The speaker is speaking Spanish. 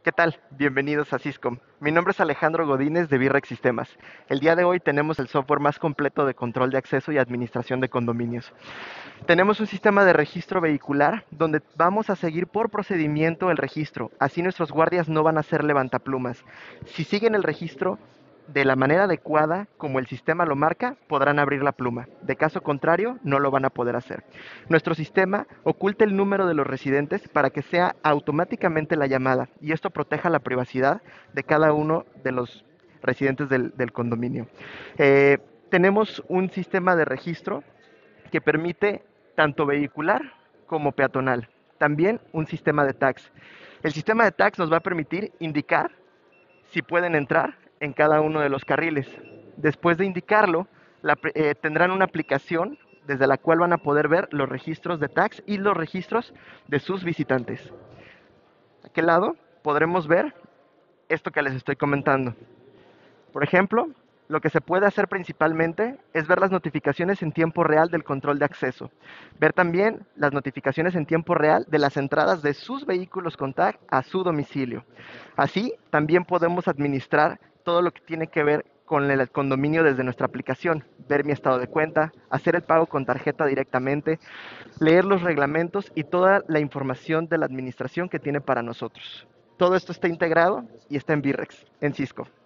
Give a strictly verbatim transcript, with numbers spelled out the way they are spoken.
¿Qué tal? Bienvenidos a Syscom. Mi nombre es Alejandro Godínez de Virrex Sistemas. El día de hoy tenemos el software más completo de control de acceso y administración de condominios. Tenemos un sistema de registro vehicular donde vamos a seguir por procedimiento el registro. Así nuestros guardias no van a ser levantaplumas. Si siguen el registro de la manera adecuada, como el sistema lo marca, podrán abrir la pluma. De caso contrario, no lo van a poder hacer. Nuestro sistema oculta el número de los residentes para que sea automáticamente la llamada y esto proteja la privacidad de cada uno de los residentes del, del condominio. Eh, tenemos un sistema de registro que permite tanto vehicular como peatonal. También un sistema de tags. El sistema de tags nos va a permitir indicar si pueden entrar en cada uno de los carriles. Después de indicarlo, la, eh, tendrán una aplicación desde la cual van a poder ver los registros de tags y los registros de sus visitantes. ¿A qué lado? Podremos ver esto que les estoy comentando. Por ejemplo, lo que se puede hacer principalmente es ver las notificaciones en tiempo real del control de acceso. Ver también las notificaciones en tiempo real de las entradas de sus vehículos con tag a su domicilio. Así, también podemos administrar todo lo que tiene que ver con el condominio desde nuestra aplicación, ver mi estado de cuenta, hacer el pago con tarjeta directamente, leer los reglamentos y toda la información de la administración que tiene para nosotros. Todo esto está integrado y está en Virrex, en Cisco.